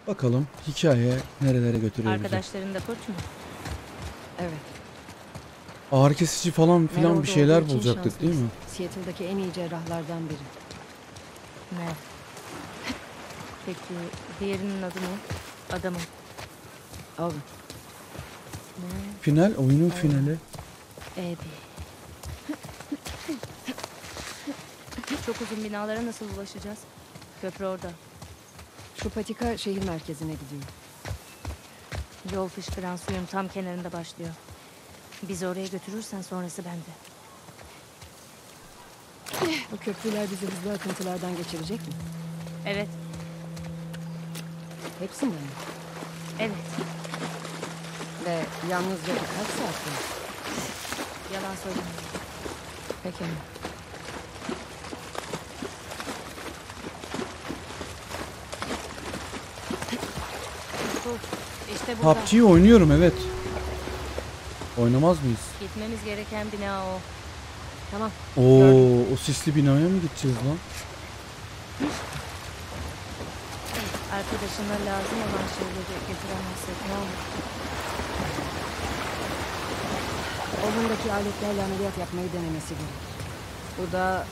Bakalım hikaye nerelere götürüyor bizi. Arkadaşların da kurt mu? Evet. Ağrı kesici falan filan Mel bir orada şeyler olduğu için bulacaktık değil mi? şanslıyız. Seattle'daki en iyi cerrahlardan biri. Ne? Peki diğerinin adı ne? Adamın. Owen. Ne? Final, oyunun finali. Abby. Çok uzun binalara nasıl ulaşacağız? Köprü orada. Şu patika şehir merkezine gidiyor. Yol fışkıran suyun tam kenarında başlıyor. Bizi oraya götürürsen sonrası bende. Bu köprüler bizi hızlı akıntılardan geçirecek mi? Evet, Hepsinden mi? evet. Ve yalnızca birkaç saat mi? Yalan söylemiyorum. Peki. İşte burada. PUBG'yi oynuyorum, evet. Oynamaz mıyız? Gitmemiz gereken bina o. Tamam. Oo, o sisli binaya mı gideceğiz lan? Arkadaşına lazım olan şeyleri getiremezsek ne olur? Owen'daki aletlerle ameliyat yapmayı denemesi gerek. Bu da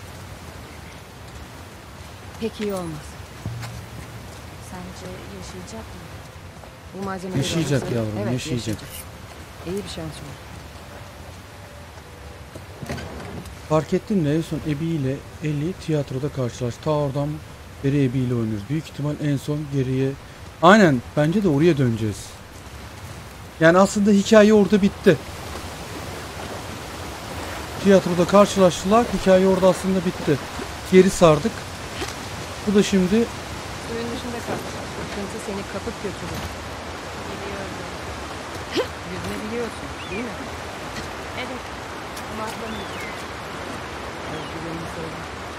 pek iyi olmaz. Sence yaşayacak mı? Bu malzemeleri Yaşayacak alırsa- yavrum, evet, yaşayacak. İyi bir şans var. Fark ettin mi, en son Abby ile Ellie tiyatroda karşılaştı. Ta oradan beri Abby ile oynuyoruz. Büyük ihtimal en son geriye... Aynen, bence de oraya döneceğiz. Yani aslında hikaye orada bitti. Tiyatroda karşılaştılar, hikaye orada aslında bitti. Geri sardık. Bu da şimdi... Suyun dışında kal. Akıntı seni kapıp götürür. Biliyorum. Yüzme biliyorsun, değil mi? Evet. Ama atlamıyorum. Özgürlüğünü söyle.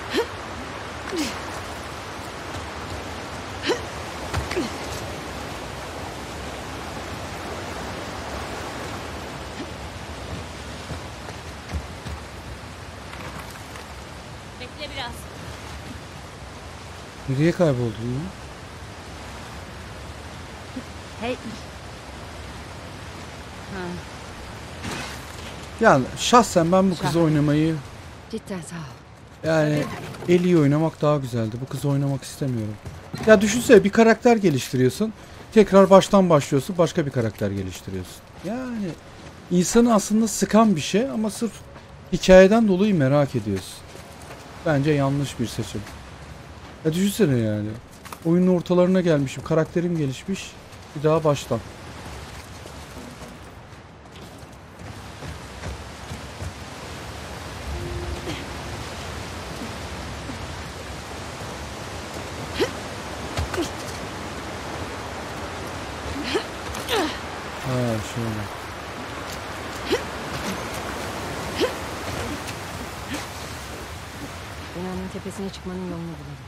Bekle biraz. Nereye kayboldun ya? Hey. Yani şahsen ben bu kızı Şahsen. oynamayı... Cidden sağ ol. Yani Ellie'yi oynamak daha güzeldi. Bu kızı oynamak istemiyorum. Ya düşünsene, bir karakter geliştiriyorsun. Tekrar baştan başlıyorsun. Başka bir karakter geliştiriyorsun. Yani insanı aslında sıkan bir şey ama sırf hikayeden dolayı merak ediyorsun. Bence yanlış bir seçim. Ya düşünsene yani. Oyunun ortalarına gelmişim. Karakterim gelişmiş. Bir daha baştan. Ha şöyle. Binanın tepesine çıkmanın yolunu bulalım.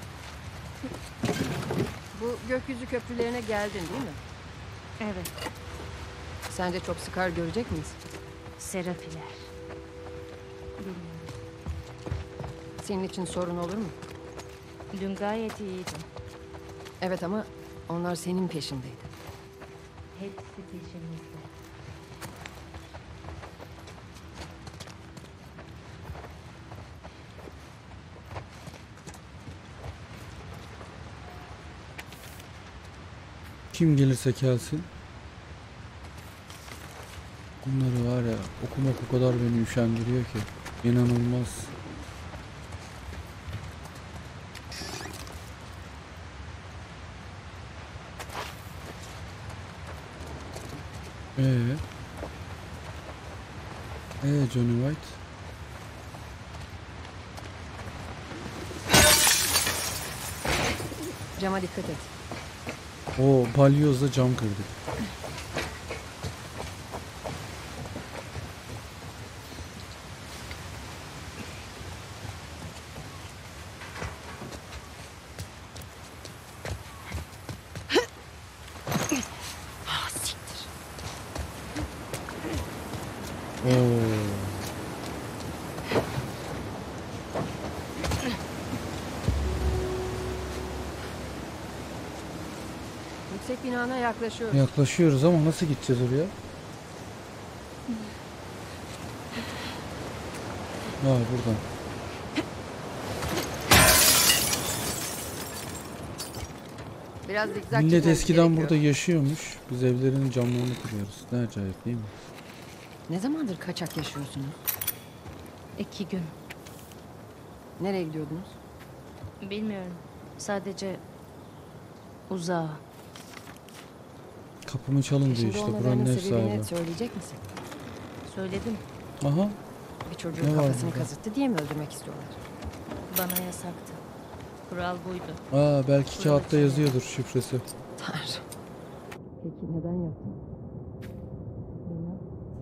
Bu gökyüzü köprülerine geldin değil mi? Evet. Sence çok sıkar görecek miyiz? Serafiler. Bilmiyorum. Senin için sorun olur mu? Dün gayet iyiydi. Evet ama onlar senin peşindeydi. Hepsi peşimizde. Kim gelirse gelsin. Bunları var ya, okumak o kadar beni üşendiriyor ki. İnanılmaz. Johnny White. Cama dikkat et. O balyozla cam kırdık. Ah siktir. Oo. yüksek binana yaklaşıyoruz. Yaklaşıyoruz ama nasıl gideceğiz oraya? Buradan. Biraz zikzak Millet çekmemiz eskiden gerekiyor. burada yaşıyormuş. Biz evlerinin camlarını kırıyoruz. Ne acayip değil mi? Ne zamandır kaçak yaşıyorsunuz? 2 gün. Nereye gidiyordunuz? Bilmiyorum. Sadece uzağa. Kapımı çalın diyor Şimdi işte. olmalarının Buranın ev sebebini sahibi. söyleyecek misin? Söyledim. Aha. Bir çocuğun Ne var kafasını burada? kazıttı diye mi öldürmek istiyorlar? Bana yasaktı. Kural buydu. Belki kağıtta yazıyordur şifresi. Tanrım. Peki neden yaptın? Bilmem.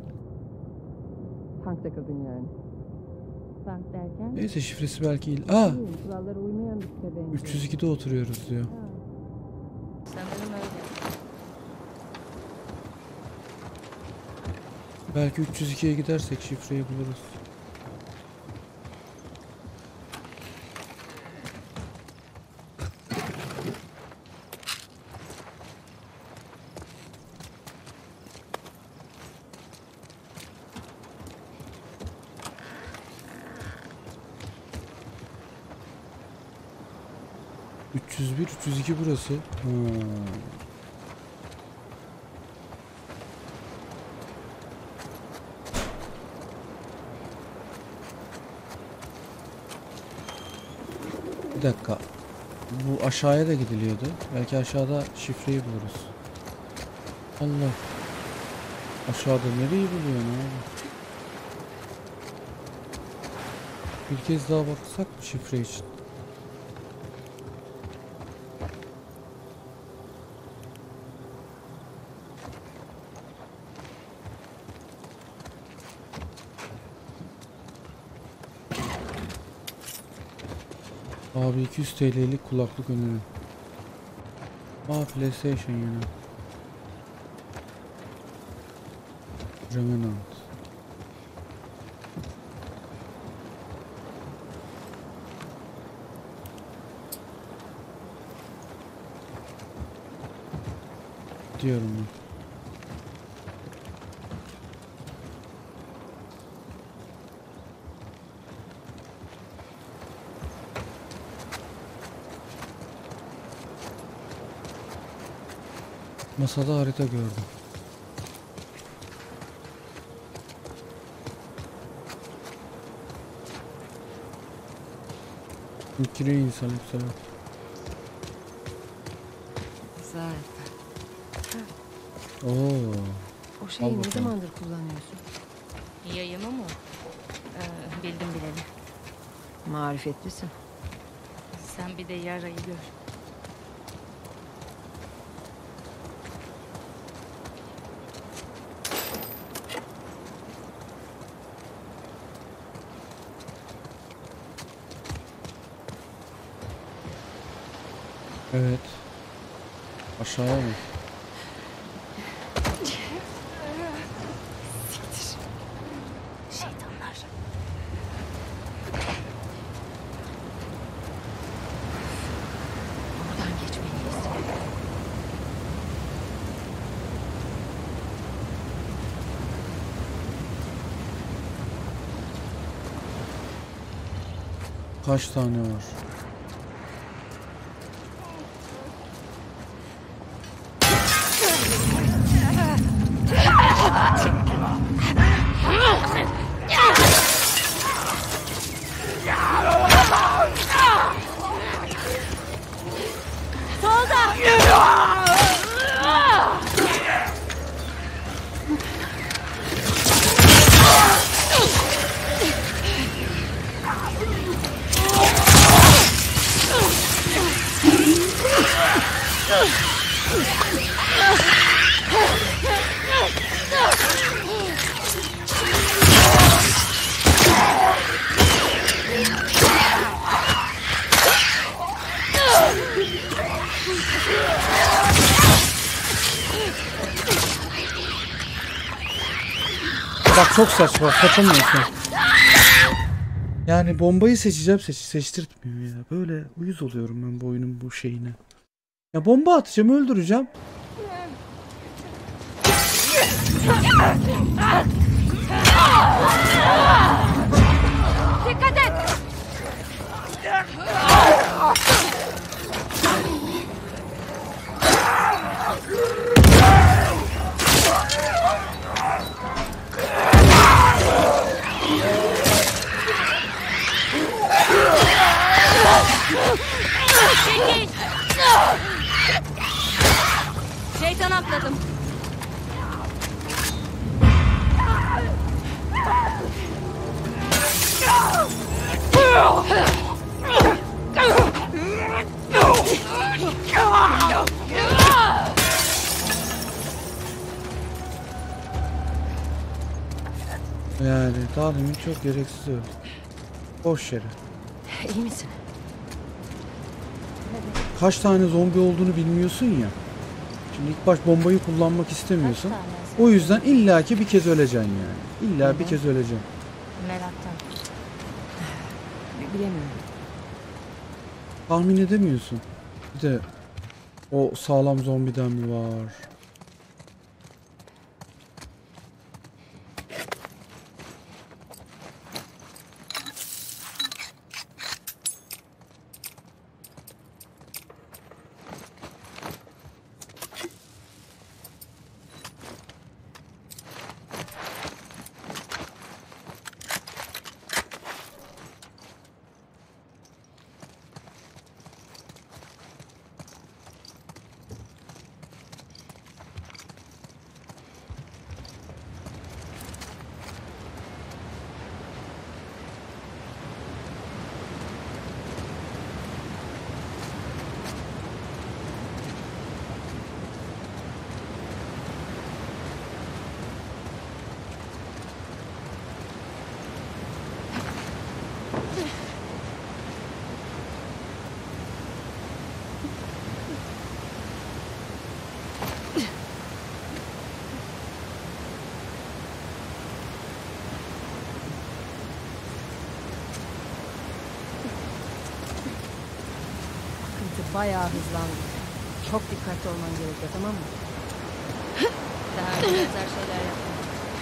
Tank takıldın yani. Bank derken? Neyse şifresi belki il. Kurallara uymayan bir tipe benziyor. 302'de oturuyoruz diyor. Sanırım öyle. Belki 302'ye gidersek şifreyi buluruz. ...301, 302 burası. Bir dakika. Bu aşağıya da gidiliyordu. Belki aşağıda şifreyi buluruz. Allah. Aşağıda nereyi buluyorsun abi? Bir kez daha baksak mı şifre için? Abi 200 TL'lik kulaklık öneri. PlayStation yine. Remnant. Diyorum ben. Masada harita gördüm. Mükire insan yükselen. Güzel. Oo. O şeyi Al ne bakalım. zamandır kullanıyorsun? Yayımı mı? Bildim bileli. Marifetlisin. Sen bir de yarayı gör. Evet. Aşağıya mı? Şeytanlar. Buradan geçmeliyiz. Kaç tane var? Bak çok saçma. Kaçamıyorsun. Yani bombayı seçeceğim seçtirtmiyor ya. Böyle uyuz oluyorum ben bu oyunun bu şeyine. Ya bomba atacağım, öldüreceğim. Dikkat et! Çekil! Şeytan atladım. Yani daha demin çok gereksiz öldü. Boş yere. İyi misin? Kaç tane zombi olduğunu bilmiyorsun ya. Şimdi ilk baş bombayı kullanmak istemiyorsun. Kaç tane? O yüzden illaki bir kez öleceksin yani. İlla bir kez öleceksin. Meraktan. Bilemiyorum. Tahmin edemiyorsun. Bir de o sağlam zombiden mi var? Akıntı bayağı hızlandı. Çok dikkatli olman gerekiyor, tamam mı? Daha önce benzer şeyler yaptım.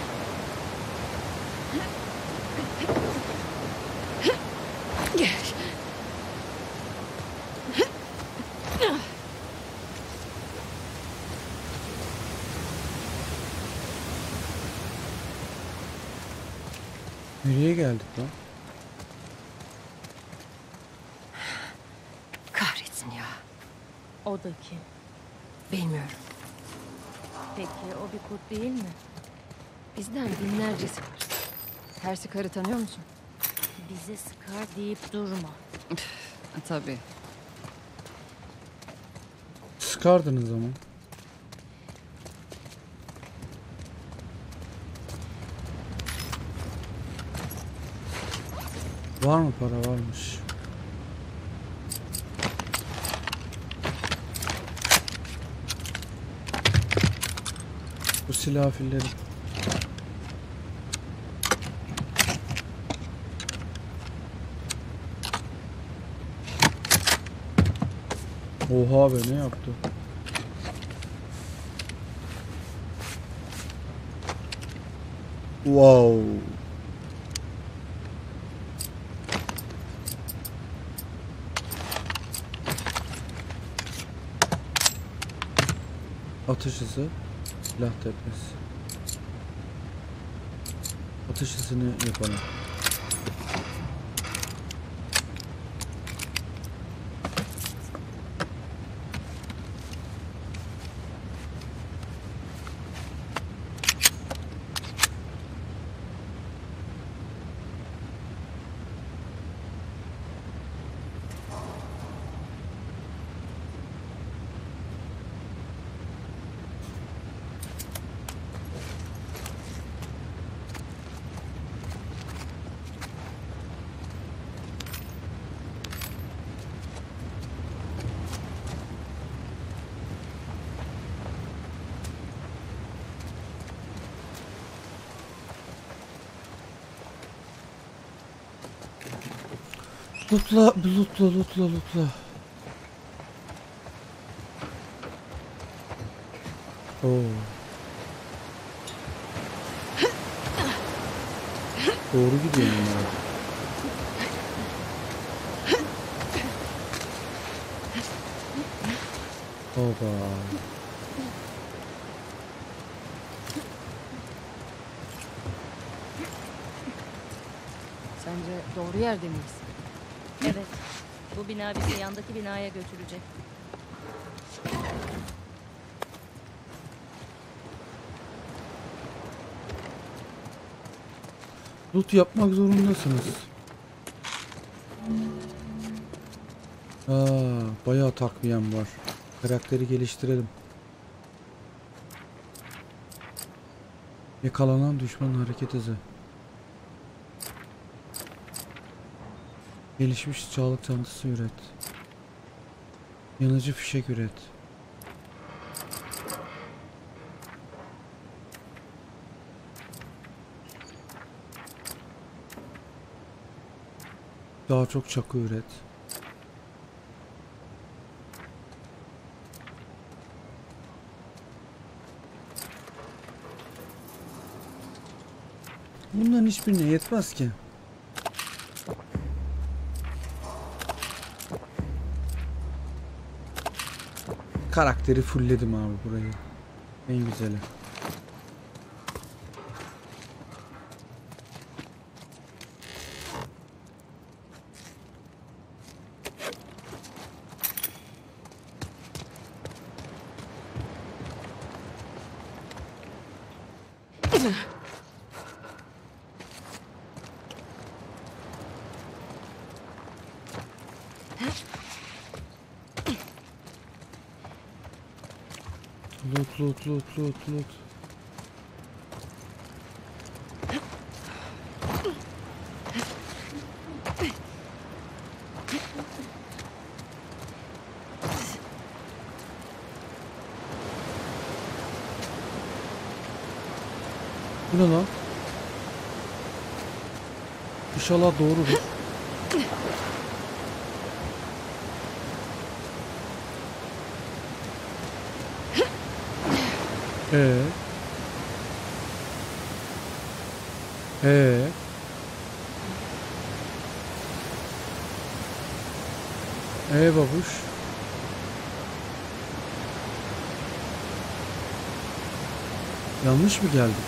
Nereye geldik lan? Kahretsin ya. O da kim? Bilmiyorum. Peki o bir kurt değil mi? Bizden binlercesi var. Tersi karı tanıyor musun? Bize sıkar deyip durma. Tabii. Sıkardınız ama. Var mı para? Varmış. Bu silah filleri. Oha be, ne yaptı? Wow. Atış hızı, silah tepmesi. Atış hızını yapalım. Lootla, lootla, lootla, lootla. Oo. Doğru gidiyor bunlar. Oba. Sence doğru yerde miyiz? Evet. Bu bina bizi yandaki binaya götürecek. Loot yapmak zorundasınız. Bayağı takviyem var. Karakteri geliştirelim. Yakalanan düşmanın hareket hızı. Gelişmiş sağlık çantası üret. Yanıcı fişek üret. Daha çok çakı üret. Bunların hiçbirine yetmez ki. Karakteri fullledim abi burayı. En güzeli. Loot. Bu ne lan? İnşallah doğrudur. Ee? Babuş. Yanlış mı geldik?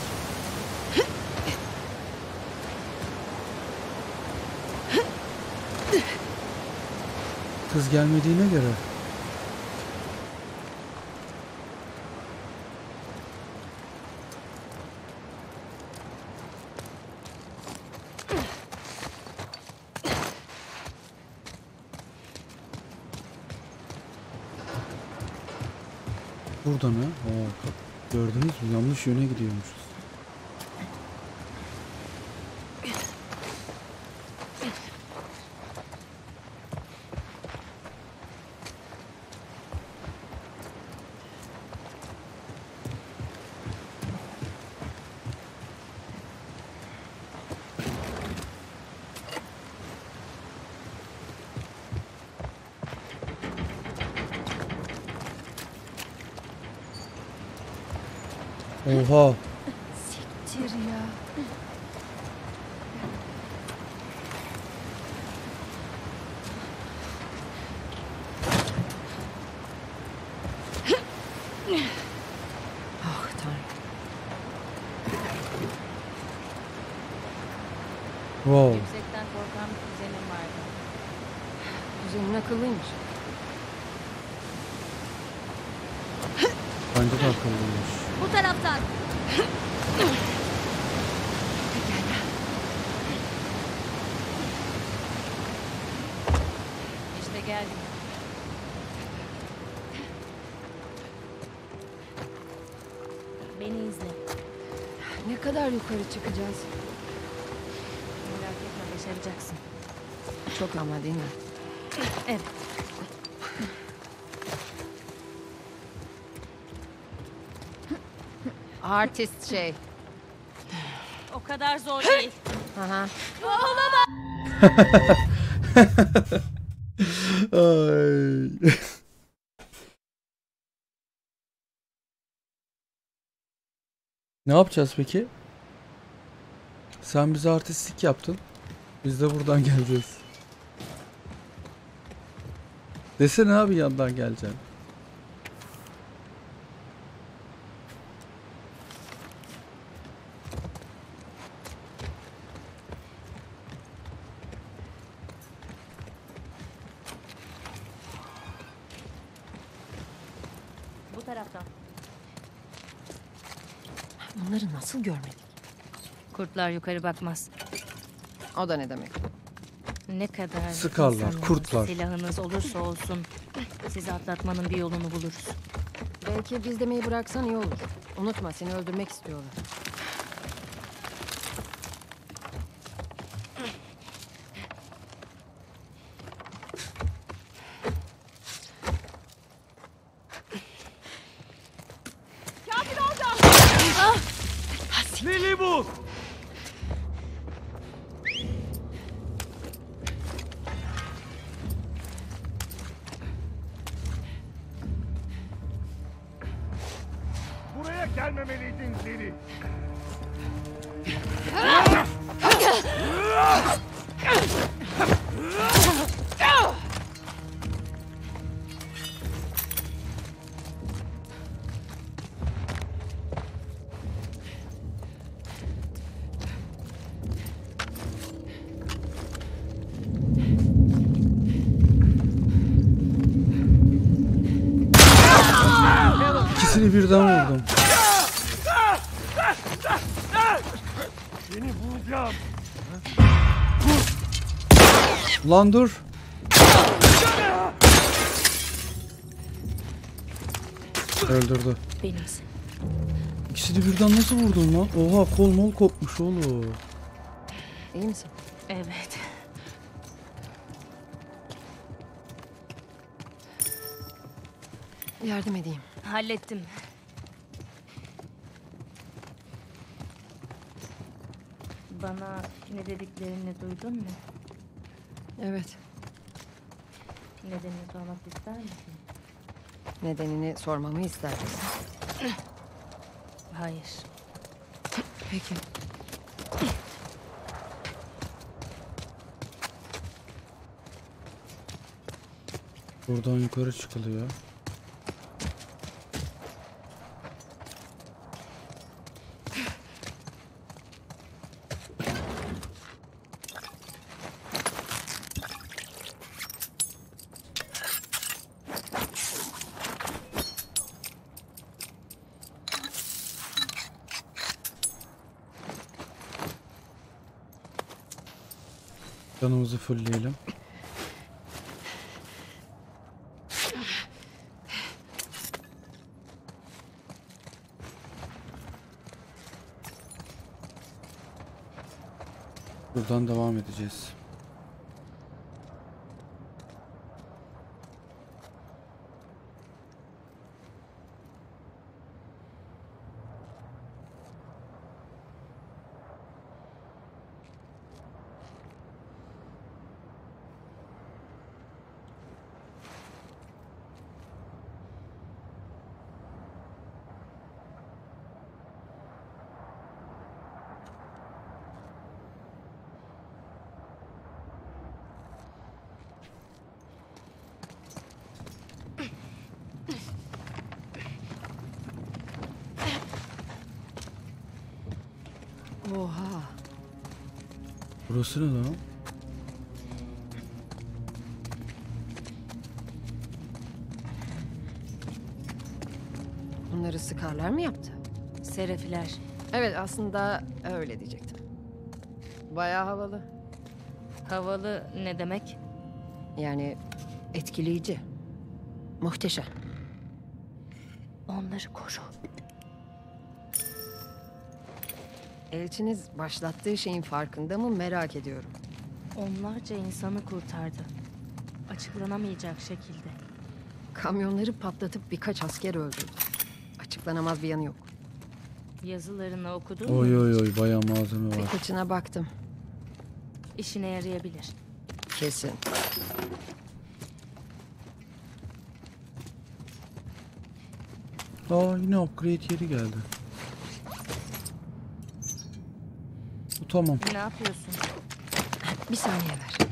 Kız gelmediğine göre. Burada ne? Gördünüz mü? Yanlış yöne gidiyormuşuz. Oha. Siktir ya. Ah Tanrım. Wow. Yüksekten korkan bir kuzenim vardı. Kuzenin akıllıymış. Bence de akıllıymış. Bu taraftan. İşte geldim. Beni izle. Ne kadar yukarı çıkacağız? Merak etme, başaracaksın. Çok ama değil mi? Evet. Artist şey. O kadar zor değil. Aha. Ay. Ne yapacağız peki? Sen bize artistlik yaptın. Biz de buradan geleceğiz. Desene abi yandan geleceksin. Bu taraftan. Onları nasıl görmedik? Kurtlar yukarı bakmaz. O da ne demek? Ne kadar Sıkarlar, insanınız, kurtlar. silahınız olursa olsun sizi atlatmanın bir yolunu buluruz. Belki biz demeyi bıraksan iyi olur. Unutma, seni öldürmek istiyorlar. Lili bu! Buraya gelmemeliydin Lili. İkisini birden vurdum. Seni bulacağım. Lan dur. Öldürdü. Benimsin. İkisini birden nasıl vurdun lan? Oha, kol mol kopmuş oğlum. İyi misin? Evet. Yardım edeyim. Hallettim. Bana ne dediklerini duydun mu? Evet. Nedenini sormak ister misin? Nedenini sormamı ister misin? Hayır. Peki. Buradan yukarı çıkılıyor. Canımızı fullleyelim. Buradan devam edeceğiz. Oha. Burası ne lan? Bunları Skarlar mı yaptı? Serafiler. Evet, aslında öyle diyecektim. Bayağı havalı. Havalı ne demek? Yani etkileyici. Muhteşem. Onları koru. Elçiniz başlattığı şeyin farkında mı merak ediyorum. Onlarca insanı kurtardı. Açıklanamayacak şekilde. Kamyonları patlatıp birkaç asker öldürdü. Açıklanamaz bir yanı yok. Yazılarını okudun mu? Oy oy oy, bayağı malzeme var. Birkaçına baktım. İşine yarayabilir. Kesin. Aa, yine upgrade yeri geldi. Tamam. Ne yapıyorsun? Bir saniye ver.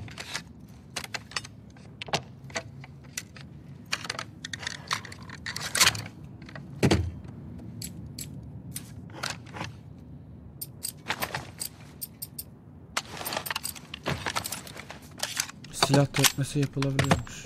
Silah tekmesi yapılabiliyormuş.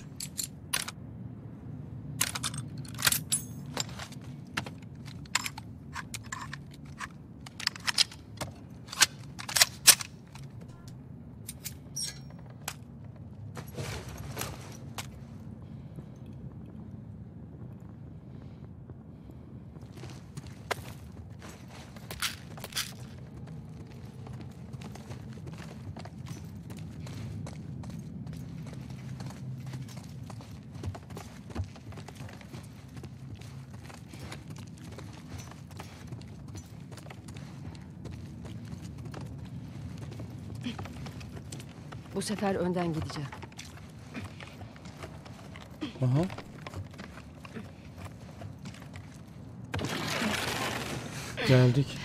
Bu sefer önden gideceğim. Aha. Geldik.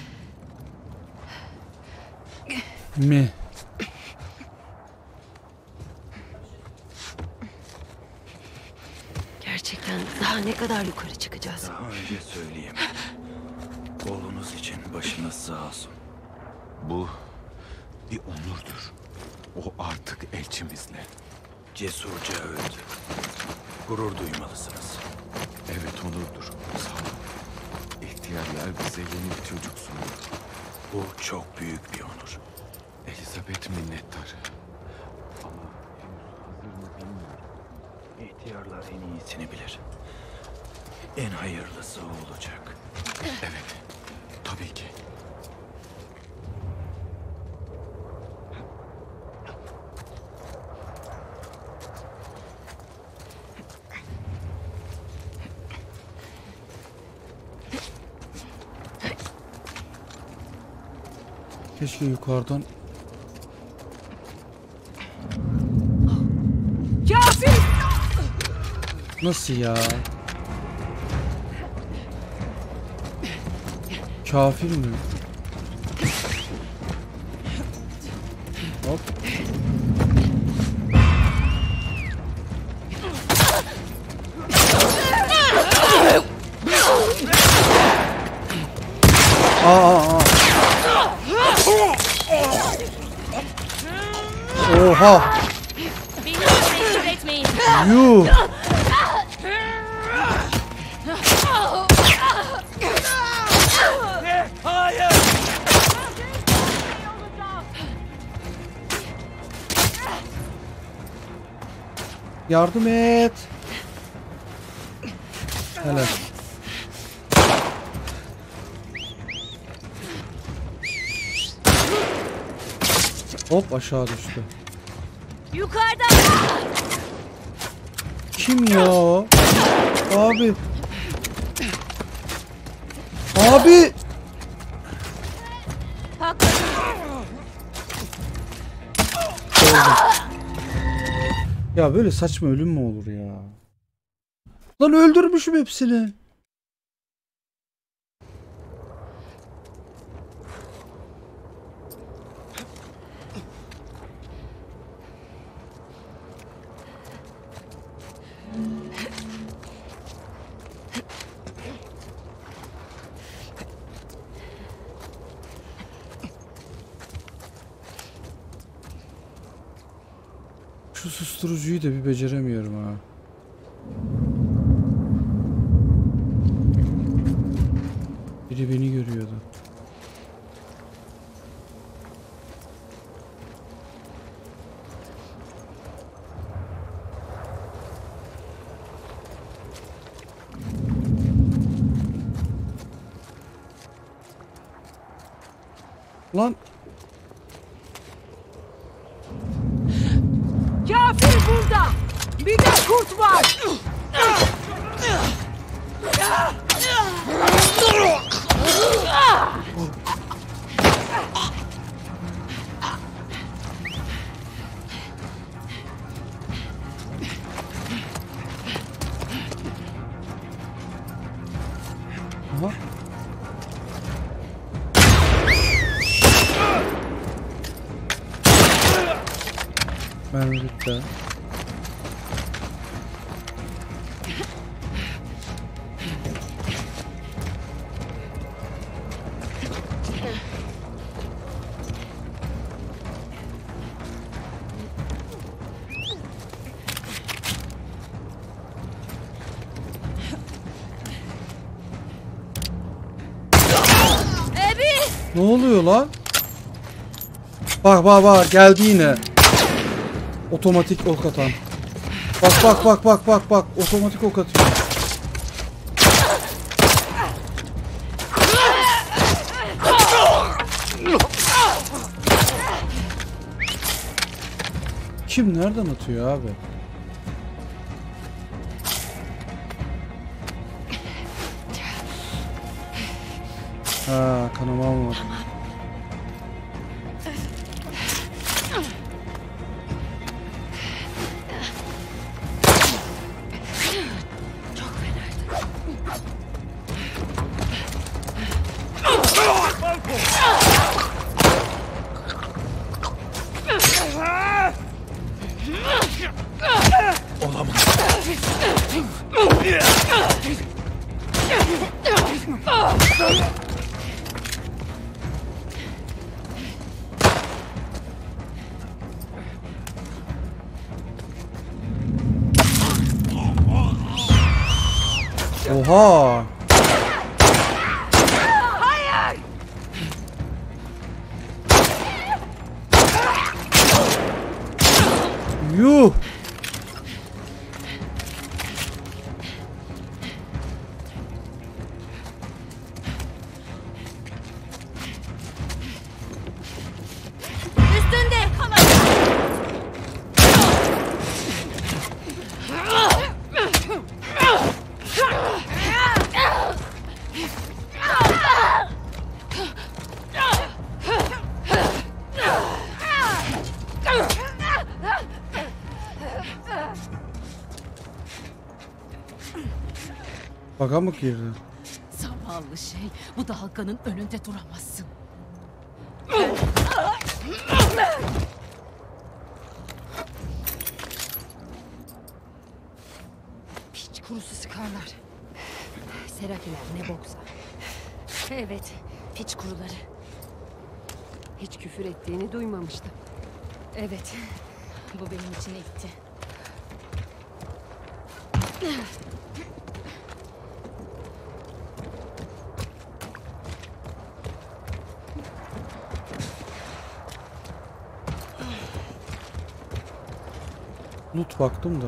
Mi? Gerçekten daha ne kadar yukarı çıkacağız? Daha önce söyleyeyim. Oğlunuz için başınız sağ olsun. Bu bir onurdur. O artık elçimizle. Cesurca öldü. Gurur duymalısınız. Evet onurdur. Sağ ol. İhtiyarlar bize yeni bir çocuk sundu. Bu çok büyük bir onur. Elizabeth minnettar. Ama henüz hazır mı bilmiyorum. İhtiyarlar en iyisini bilir. En hayırlısı o olacak. Evet. Tabii ki. Keşke yukarıdan. Kafir! Nasıl ya? Kafir mi? Hop. Aa. Oha. Beni meşgul etmeyin. Yuh. Hayır! Yardım et. Helal. Hop aşağı düştü. Yukarıda. Kim ya o? Abi. Abi. Haklısın. Ya böyle saçma ölüm mü olur ya? Lan öldürmüşüm hepsini. Şu susturucuyu da bir beceremiyorum ha. Biri beni görüyordu. Lan Kafir burada! Bir de kurt var! aha. Mermi bitti. Ne oluyor lan? Bak bak bak geldi yine. Otomatik ok atan. Bak bak bak bak bak bak otomatik ok atıyor. Kim nereden atıyor abi? Ha, kanamam var. Oha! Yuh! Üstünde. Baka mı girdi? Zavallı şey. Bu da Hakan'ın önünde duramazsın. Piç kurusu sıkarlar. Serafiler ne boksa. Evet, piç kuruları. Hiç küfür ettiğini duymamıştım. Evet, bu benim için ilkti. Loot baktım da.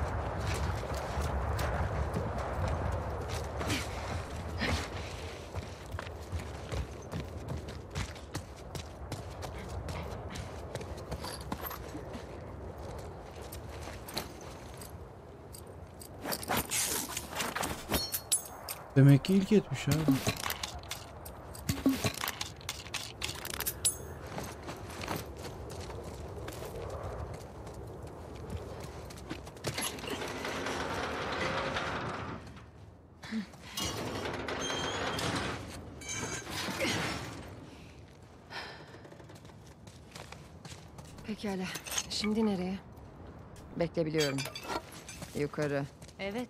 Demek ki ilk etmiş abi. Pekala. Şimdi nereye? Bekleyebiliyorum. Yukarı. Evet.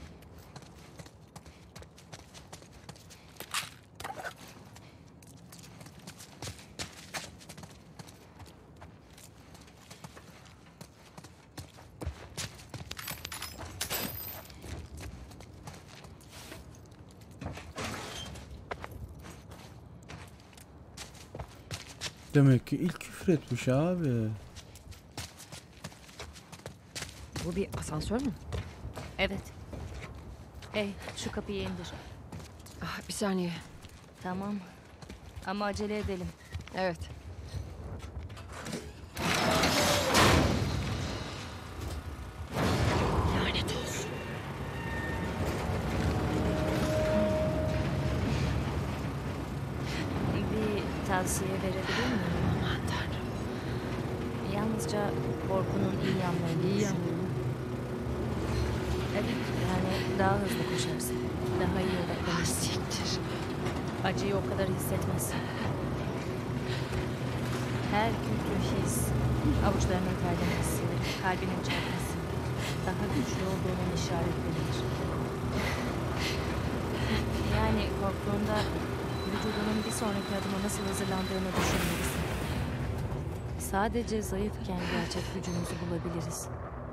Demek ki ilk küfür etmiş abi. Bu bir asansör mü? Evet. Hey, şu kapıyı indir. Ah, bir saniye. Tamam. Ama acele edelim. Evet. Lanet olsun. Bir tavsiye verebilir miyim? Aman tanrım. Yalnızca korkunun iyi yanlarını İyi düşün. yanıyor. Evet, yani daha hızlı koşarsın. Daha iyi odaklanırsın. Siktir. Acıyı o kadar hissetmezsin. Her kötü his Avuçlarının terlemesi, kalbinin çarpması daha güçlü olduğunun işaretleridir. Yani korktuğunda vücudunun bir sonraki adıma nasıl hazırlandığını düşünmelisin. Sadece zayıfken gerçek gücümüzü bulabiliriz.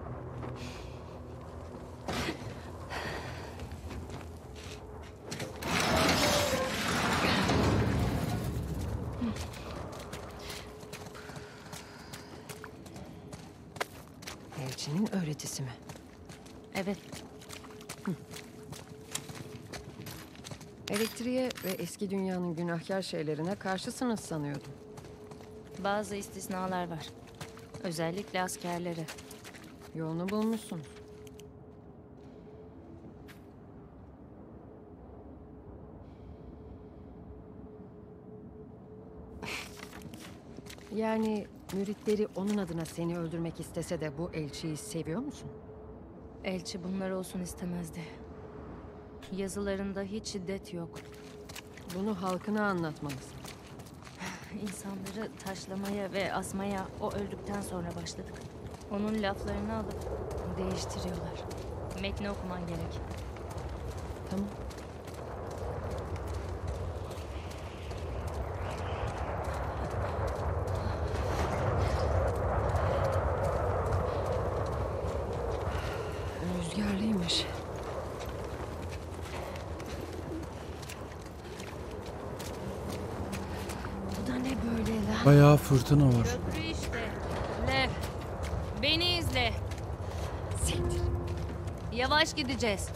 Elçinin öğretisi mi? Evet, Elektriğe ve eski dünyanın günahkar şeylerine karşısınız sanıyordum. bazı istisnalar var. Özellikle askerlere. Yolunu bulmuşsunuz. Yani müritleri onun adına seni öldürmek istese de bu elçiyi seviyor musun? Elçi bunlar olsun istemezdi. Yazılarında hiç şiddet yok. Bunu halkına anlatmalısın. İnsanları taşlamaya ve asmaya o öldükten sonra başladık. Onun laflarını alıp değiştiriyorlar. Metni okuman gerek. Tamam. Rüzgarlıymış. Bu da ne böyle lan? Bayağı fırtına var. Köprü işte. Lev. Beni izle. Siktir. Yavaş gideceğiz.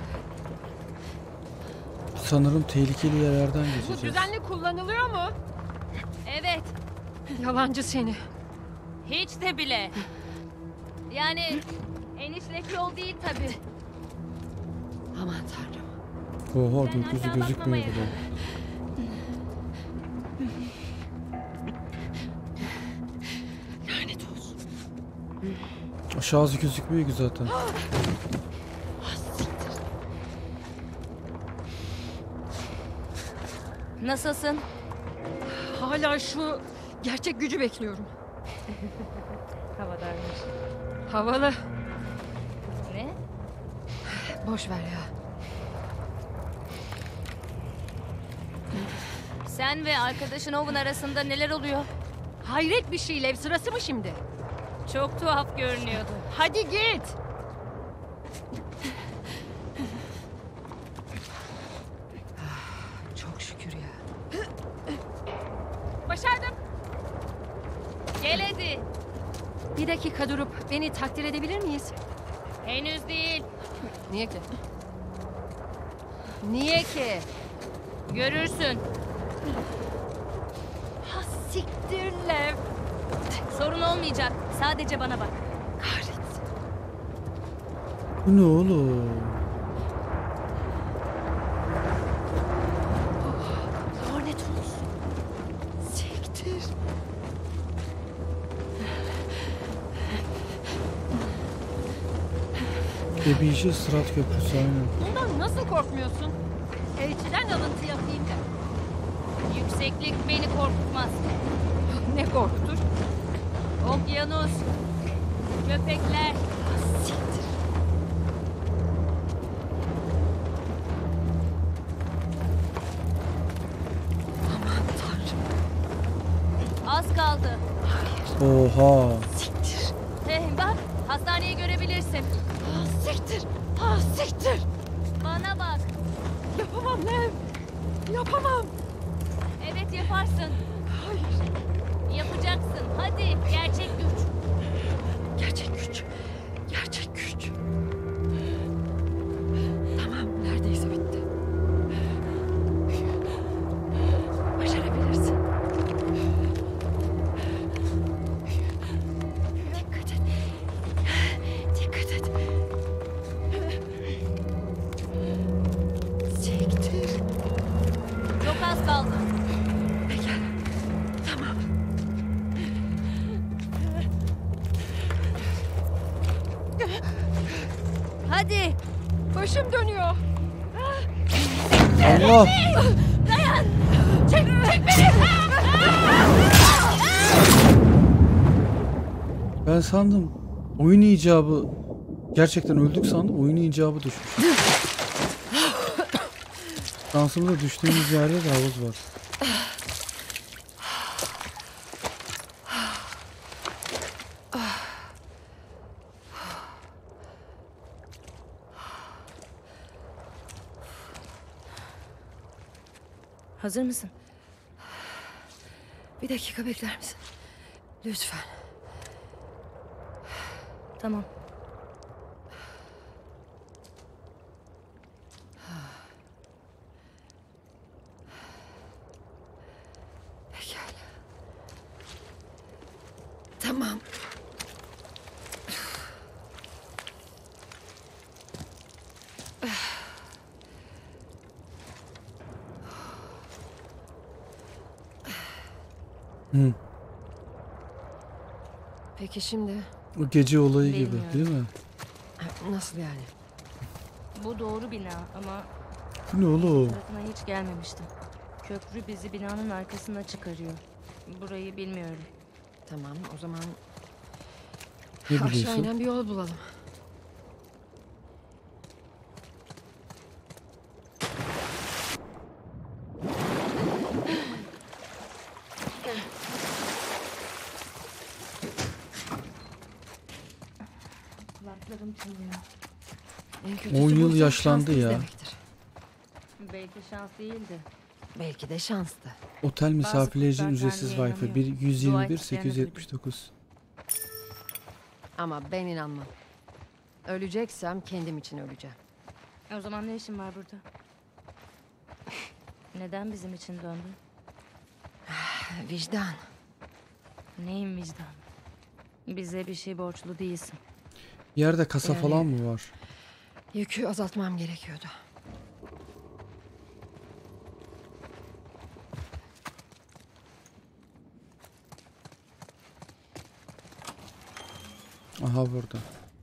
Sanırım tehlikeli yerlerden Bu geçeceğiz. düzenli kullanılıyor mu? Evet. Yalancı seni. Hiç de bile. Yani en işlek yol değil tabii. Aman tanrım. Oha Ben gökyüzü aşağı gözükmüyor bakmamaya bile. Lanet olsun. Aşağısı gözükmüyor ki zaten. Nasılsın? Hala şu gerçek gücü bekliyorum. Havadarmış. Havalı. Ne? Boş ver ya. Sen ve arkadaşın Owen arasında neler oluyor? Hayret bir şey Lev, sırası mı şimdi? Çok tuhaf görünüyordu. Hadi git. Çok şükür ya. Başardım. Gel hadi. Bir dakika durup beni takdir edebilir miyiz? Henüz değil. Niye ki? Niye ki? Görürsün. Ha siktir Lev. Sorun olmayacak. Sadece bana bak. Kahretsin. Bu ne oğlum? Lanet olsun. Siktir. Ebişi Sırat Köprüsü aynen. Bundan nasıl korkmuyorsun? Elçiden alıntı yapayım da. Yükseklik beni korkutmaz. Ne korkutur? Okyanus. Köpekler. Siktir. Aman tanrım. Az kaldı. Oha. Siktir. Bak. Hastaneyi görebilirsin. Ah siktir. Ah siktir. Bana bak. Yapamam Lev. Yapamam. Evet yaparsın. Hayır. Yapacaksın. Hadi. Gerçek güç. Gerçek güç. Gerçek güç. Tamam, neredeyse bitti. Başarabilirsin. Dikkat et. Dikkat et. Siktir. Çok az kaldı. Pekala. Tamam. Hadi. Başım dönüyor. Allah. Dayan. Çek beni. Ben sandım oyun icabı, gerçekten öldük sandım, oyun icabı düşmüş. Şansımda düştüğümüz yerde de havuz var. Hazır mısın? Bir dakika bekler misin? Lütfen. Tamam. Pekala. Tamam. Hı. Peki şimdi O gece olayı gibi Bilmiyorum. değil mi? nasıl yani? Bu doğru bina ama Bu ne oğlum? tarafına hiç gelmemiştim. Köprü bizi binanın arkasına çıkarıyor. Burayı bilmiyorum. Tamam, o zaman Ne aşağı biliyorsun? inen bir yol bulalım. Kulaklarım çınlıyor. En kötüsü 10 yıl buysa yaşlandı şanslıyız ya. demektir. Belki şans değildi. Belki de şanstı. Otel misafirleri için kurtlar ücretsiz Tanrı'ya Wi-Fi inanıyor. 121 Dua ettiklerini 879. Ama ben inanmam. Öleceksem kendim için öleceğim. O zaman ne işin var burada? Neden bizim için döndün? Vicdan. Neyin vicdanı? Bize bir şey borçlu değilsin. Yerde kasa Yani- falan mı var? Yükü azaltmam gerekiyordu. Aha burada.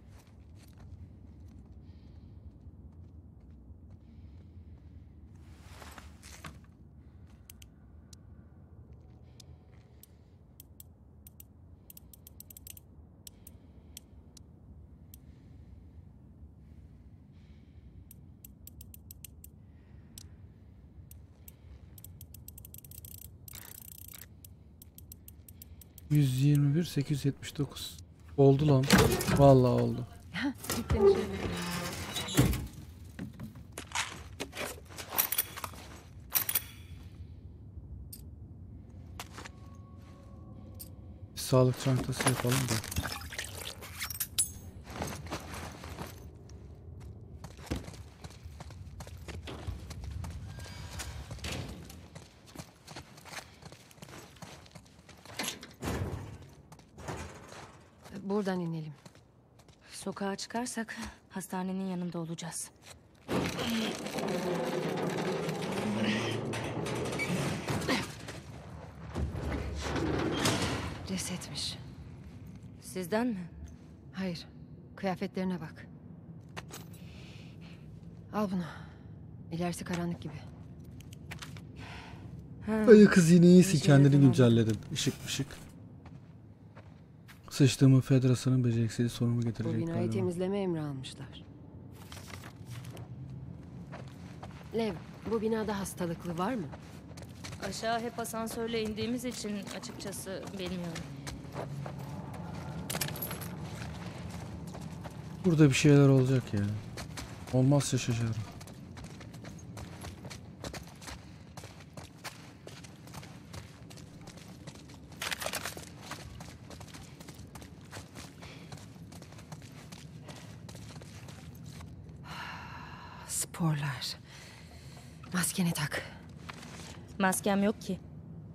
$121,879. Oldu lan. Vallahi oldu. Sağlık çantası yapalım da. Buradan inelim. Sokağa çıkarsak hastanenin yanında olacağız. Cesetmiş. Sizden mi? Hayır. Kıyafetlerine bak. Al bunu. İlerisi karanlık gibi. Ha, Ay kız yine iyisin, Bir şey kendini yapamam. güncelledin. Işık ışık. Sıçtığımı Federasyon'un beceriksiz sonumu Bu getirecek binayı galiba. temizleme emri almışlar. Lev, bu binada hastalıklı var mı? Aşağı hep asansörle indiğimiz için açıkçası bilmiyorum. Burada bir şeyler olacak ya. Olmazsa şaşarım. Sporlar. Maskeni tak. Maskem yok ki.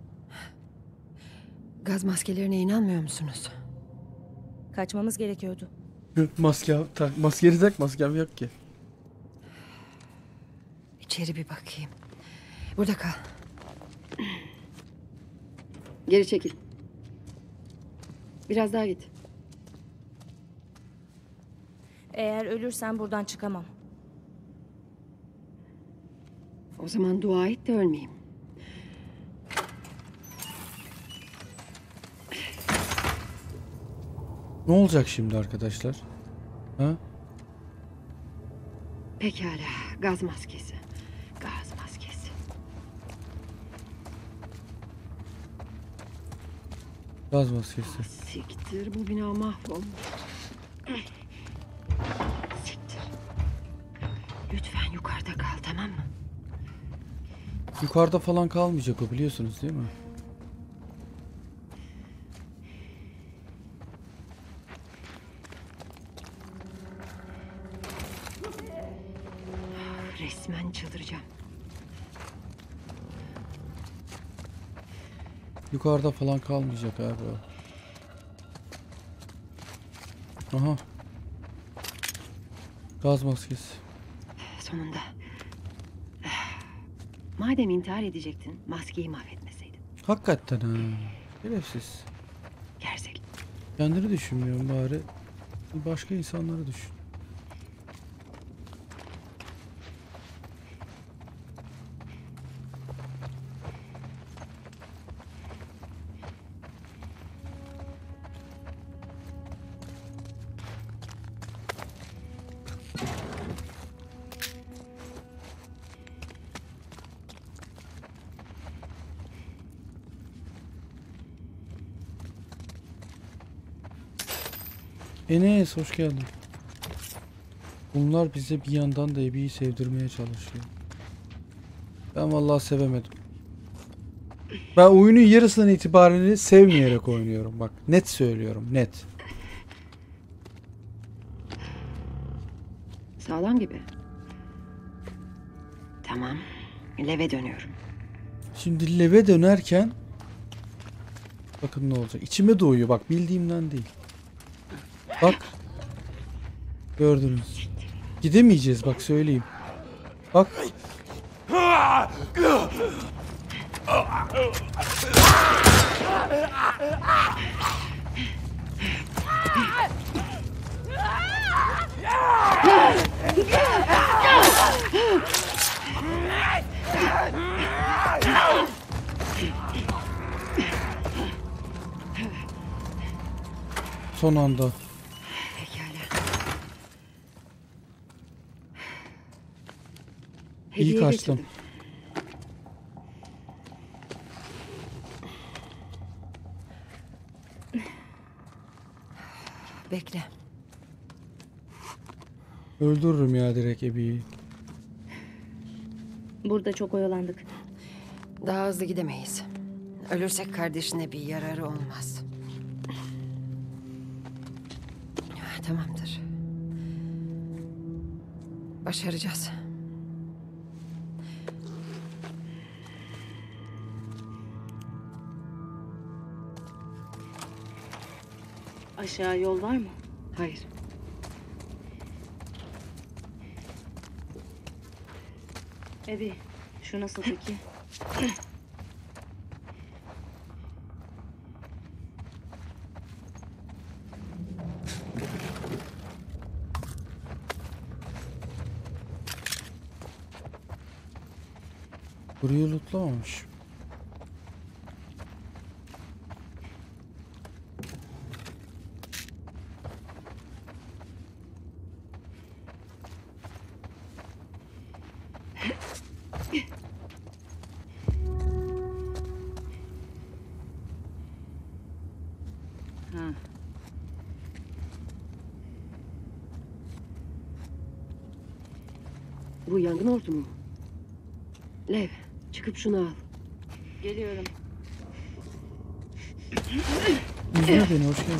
Gaz maskelerine inanmıyor musunuz? Kaçmamız gerekiyordu. Maske tak, maskeni tak, maskem yok ki. İçeri bir bakayım. Burada kal. Geri çekil. Biraz daha git. Eğer ölürsem buradan çıkamam. O zaman dua et de ölmeyeyim. Ne olacak şimdi arkadaşlar? Ha? Pekala. Gaz maskesi. Gaz maskesi. Gaz maskesi. Siktir, bu bina mahvolmuş. Siktir. Lütfen yukarıda kal, tamam mı? Yukarıda falan kalmayacak o, biliyorsunuz değil mi? Resmen çıldıracağım. Yukarıda falan kalmayacak abi o. Aha. Gaz maskesi. Sonunda. Madem intihar edecektin, maskeyi mahvetmeseydin. Hakikaten ha. Şerefsiz. Gerzek. Kendini düşünmüyorum bari. Başka insanları düşün. Enes hoş geldin. Bunlar bize bir yandan da Abby'yi sevdirmeye çalışıyor. Ben vallahi sevemedim. Ben oyunun yarısından itibaren sevmeyerek oynuyorum. Bak net söylüyorum, net. Sağlam gibi. Tamam. Leve dönüyorum. Şimdi leve dönerken bakın ne olacak. İçime doğuyor bak, bildiğimden değil. Bak. Gördünüz. Gidemeyeceğiz bak, söyleyeyim. Bak. Son anda. Pekala. İyi Hediye kaçtım. getirdim. Bekle. Öldürürüm ya direkt Abby'yi. Burada çok oyalandık. Daha hızlı gidemeyiz. Ölürsek kardeşine bir yararı olmaz. Tamamdır. Başaracağız. Aşağı yol var mı? Hayır. Abby, şu nasıl peki? Burayı lootlamamış. Bu yangın hortumu mu? Lev, çıkıp şunu al. Geliyorum. Üzme beni, hoş geldin.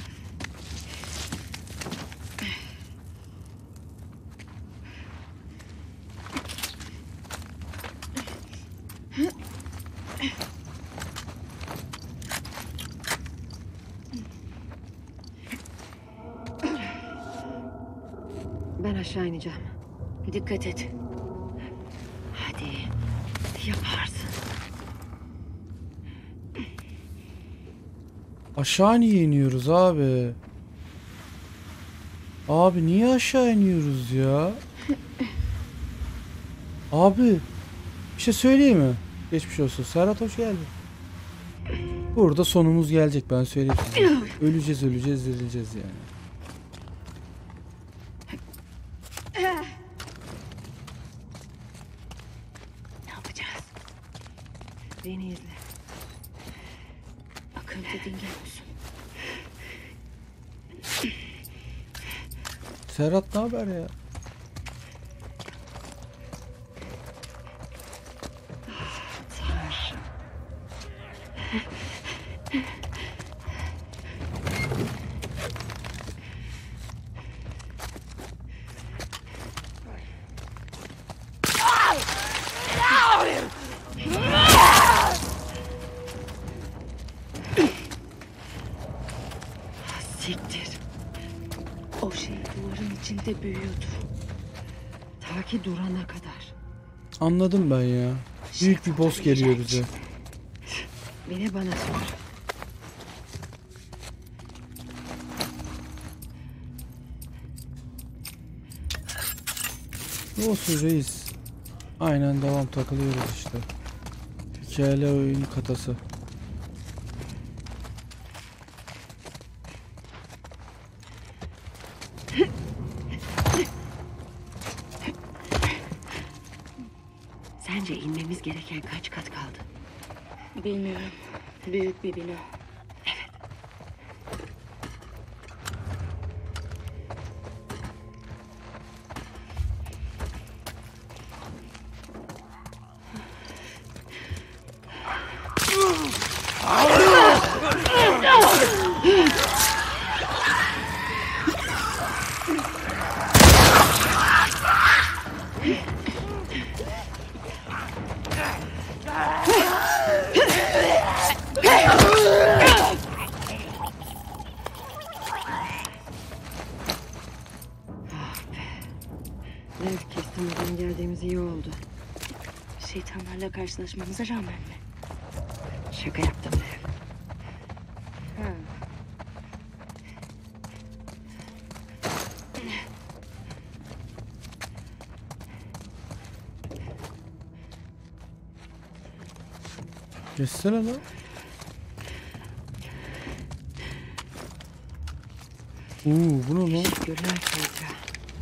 Ben aşağı ineceğim. Dikkat et. Hadi. Yaparsın. Aşağı niye iniyoruz abi? Abi niye aşağı iniyoruz ya? Abi bir şey söyleyeyim mi? Geçmiş olsun. Serhat hoş geldin. Burada sonumuz gelecek, ben söyleyeyim size. Öleceğiz, dirileceğiz yani. Ne yapacağız? Beni izle. Akıntı dingin olsun. Serhat ne haber ya? Siktir. O şey duvarın içinde büyüyordu. Ta ki durana kadar. Anladım ben ya. Büyük bir boss geliyor bize. Bir de bana sor. Ne olsun reis? Aynen devam, takılıyoruz işte. Hikayeli oyun katası. Sence inmemiz gereken kaç kat kaldı? Bilmiyorum. Büyük bir bina. Lev kestirmeden geldiğimiz iyi oldu. Şeytanlarla karşılaşmamıza rağmen mi? Şaka yaptım Lev. Ha. Geçsene lan. Bu ne lan? Teşekkürler Kayka.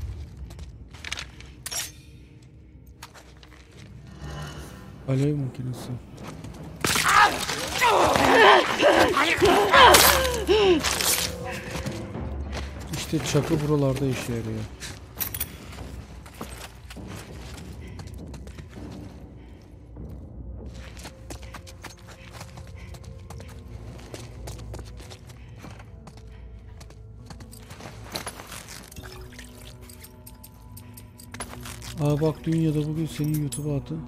Alev makinesi. İşte çakı buralarda işe yarıyor. Aa bak, dünyada bugün senin YouTube'a atın.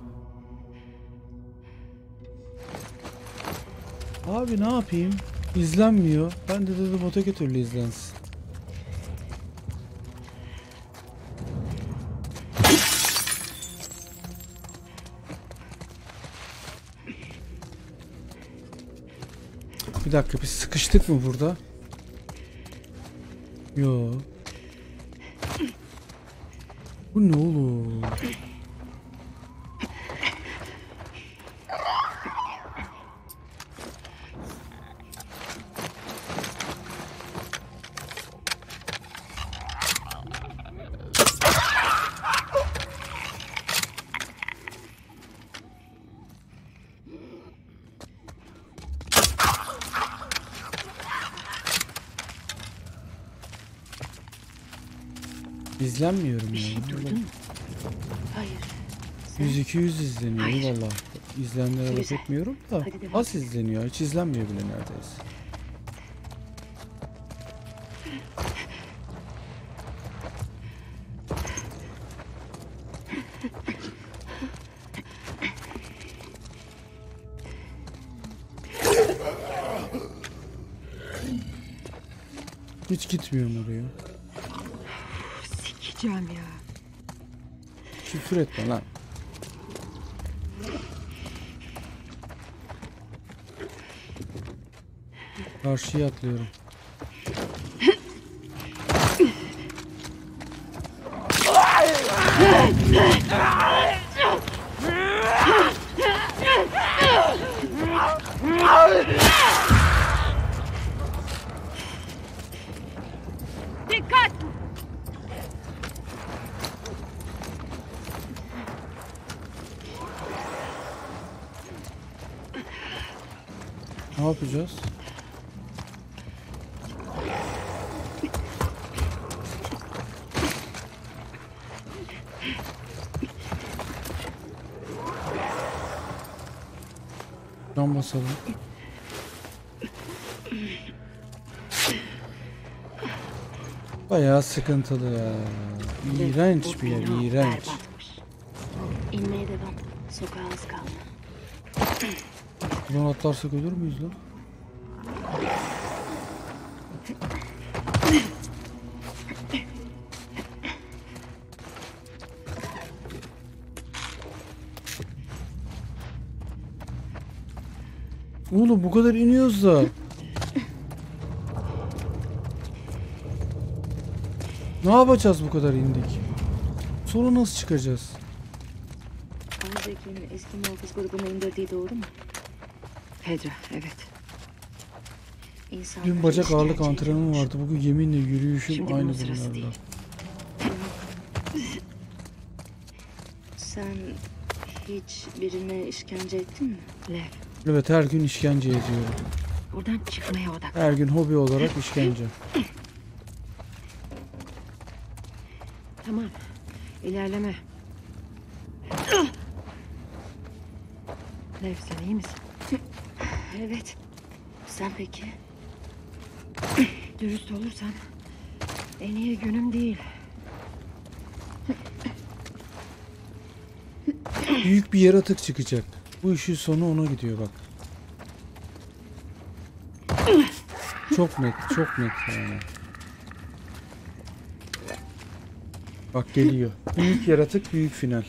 Abi ne yapayım? İzlenmiyor. Ben de dedim öteki türlü izlensin. Bir dakika, biz sıkıştık mı burada? Yo. Bu ne oğlum? İzlenmiyorum yani. Hayır. 100-200 izleniyor valla. İzleyenlere laf Güzel. etmiyorum da Hadi devam. az izleniyor. Hiç izlenmiyor bile neredeyse. Hiç gitmiyorum oraya. Sikeceğim ya. Küfür etme lan. Karşıya atlıyorum. Ne yapacağız? Can basalım. Bayağı sıkıntılı ya. İğrenç bir yer, iğrenç. Berbatmış. İnmeye devam. Sokağa az kaldı. Buradan atlarsak ölür müyüz lan? Oğlum bu kadar iniyoruz da. Ne yapacağız bu kadar indik? Sonra nasıl çıkacağız? Isaac'in eski muhafız grubunu indirdiği doğru mu? Pedro, evet. İnsanları Dün bacak ağırlık işkence antrenmanı ediyormuş. vardı. Bugün yeminle yürüyüşüm Şimdi aynı bunun sırası bunlarla. değil. Sen hiç birine işkence ettin mi? Lev, Evet, her gün işkence ediyorum. buradan çıkmaya odaklan. Her gün hobi olarak işkence. Tamam, ilerleme. Lev, sen iyi misin? Evet. Sen peki? Dürüst olursam en iyi günüm değil. Büyük bir yaratık çıkacak. Bu işin sonu ona gidiyor bak. Çok net, çok net yani. Bak geliyor. Büyük yaratık, büyük final.